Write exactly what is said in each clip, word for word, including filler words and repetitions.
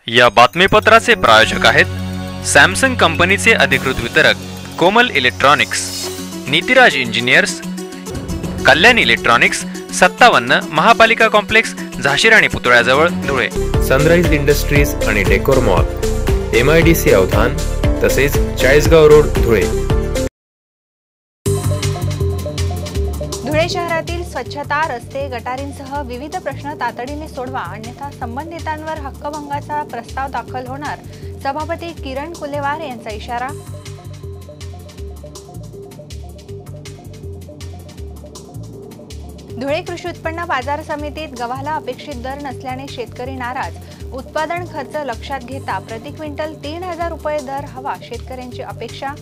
या बातमीपत्राचे प्रायोजक आहेत सॅमसंग कंपनीचे अधिकृत वितरक Komal electronics, Nitiraj engineers, Kalyan electronics, सत्तावन्न महापालिका कॉम्प्लेक्स, झाशीराणी पुतळ्याजवळ, धुळे. सनराइज इंडस्ट्रीज आणि decor mall, M I D C Avdhan, तसेच चाळीसगाव रोड, धुळे. धुळे शहरातील स्वच्छता, रस्ते, गटारींसह विविध प्रश्न तातडीने सोडवा, अन्यथा संबंधितांवर हक्कभंगाचा प्रस्ताव दाखल होणार, सभापती किरण कुलेवार यांचा इशारा. धुळे कृषी उत्पन्न बाजार समितीत गव्हाला अपेक्षित दर नसल्याने शेतकरी नाराज. उत्पादन खर्च लक्षात घेता प्रति क्विंटल तीन हजार रुपये दर हवा, शेतकऱ्यांची अपेक्षा.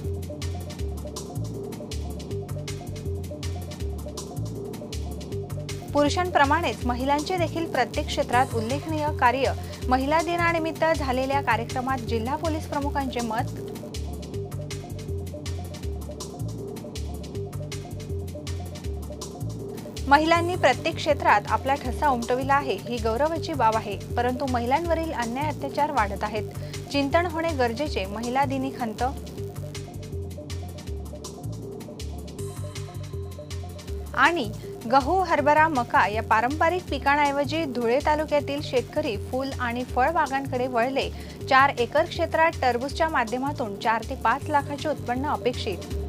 पुरुषांप्रमाणेच महिलांचे देखील प्रत्येक क्षेत्रात उल्लेखनीय कार्य. महिला दिनानिमित्त झालेल्या कार्यक्रमात जिल्हा पोलीस प्रमुखांचे मत. महिलांनी प्रत्येक क्षेत्रात आपला ठसा उमटविला आहे, ही गौरवाची बाब आहे. परंतु महिलांवरील अन्याय अत्याचार वाढत आहेत, चिंतन होणे गरजेचे, महिला दिनी खंत. आणि गहू, हरभरा, मका या पारंपरिक पिकांऐवजी धुळे तालुक्यातील शेतकरी फूल आणि फळ बागांकडे वळले. चार एकर क्षेत्रात टरबूजच्या माध्यमातून चार ते पाच लाखाचे उत्पन्न अपेक्षित.